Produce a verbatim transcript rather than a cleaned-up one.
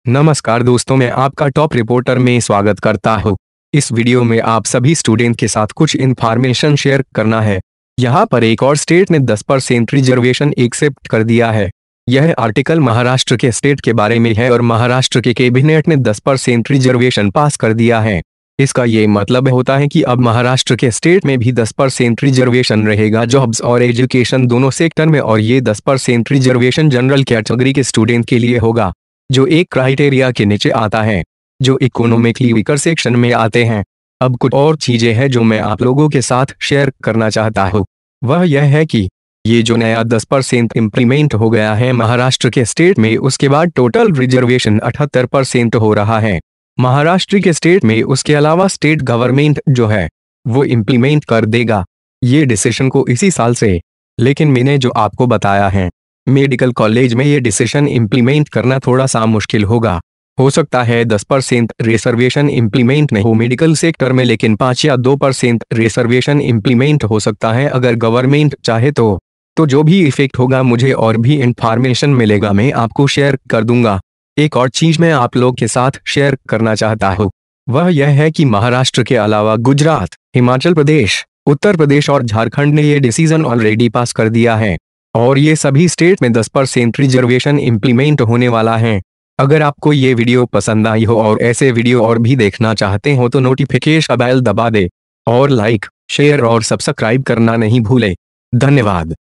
नमस्कार दोस्तों, मैं आपका टॉप रिपोर्टर में स्वागत करता हूँ। इस वीडियो में आप सभी स्टूडेंट के साथ कुछ इन्फॉर्मेशन शेयर करना है। यहाँ पर एक और स्टेट ने दस परसेंट रिजर्वेशन एक्सेप्ट कर दिया है। यह आर्टिकल महाराष्ट्र के स्टेट के बारे में है और महाराष्ट्र के कैबिनेट ने दस परसेंट रिजर्वेशन पास कर दिया है। इसका ये मतलब होता है कि अब महाराष्ट्र के स्टेट में भी दस परसेंट रिजर्वेशन रहेगा जॉब्स और एजुकेशन दोनों सेक्टर में, और ये दस परसेंट रिजर्वेशन जनरल कैटेगरी के स्टूडेंट के लिए होगा जो एक क्राइटेरिया के नीचे आता है, जो इकोनॉमिकली वीकर सेक्शन में आते हैं। अब कुछ और चीजें हैं जो मैं आप लोगों के साथ शेयर करना चाहता हूँ। वह यह है कि ये जो नया दस परसेंट इम्प्लीमेंट हो गया है महाराष्ट्र के स्टेट में, उसके बाद टोटल रिजर्वेशन अठहत्तर परसेंट हो रहा है महाराष्ट्र के स्टेट में। उसके अलावा स्टेट गवर्नमेंट जो है वो इम्प्लीमेंट कर देगा ये डिसीजन को इसी साल से। लेकिन मैंने जो आपको बताया है, मेडिकल कॉलेज में ये डिसीजन इम्प्लीमेंट करना थोड़ा सा मुश्किल होगा। हो सकता है दस परसेंट रिजर्वेशन इम्प्लीमेंट नहीं हो मेडिकल सेक्टर में, लेकिन पाँच या दो परसेंट रिजर्वेशन इम्प्लीमेंट हो सकता है अगर गवर्नमेंट चाहे तो। तो जो भी इफेक्ट होगा मुझे और भी इंफॉर्मेशन मिलेगा, मैं आपको शेयर कर दूंगा। एक और चीज मैं आप लोग के साथ शेयर करना चाहता हूँ, वह यह है कि महाराष्ट्र के अलावा गुजरात, हिमाचल प्रदेश, उत्तर प्रदेश और झारखंड ने ये डिसीजन ऑलरेडी पास कर दिया है और ये सभी स्टेट में दस परसेंट रिजर्वेशन इम्प्लीमेंट होने वाला है। अगर आपको ये वीडियो पसंद आई हो और ऐसे वीडियो और भी देखना चाहते हो तो नोटिफिकेशन बेल दबा दे और लाइक, शेयर और सब्सक्राइब करना नहीं भूले। धन्यवाद।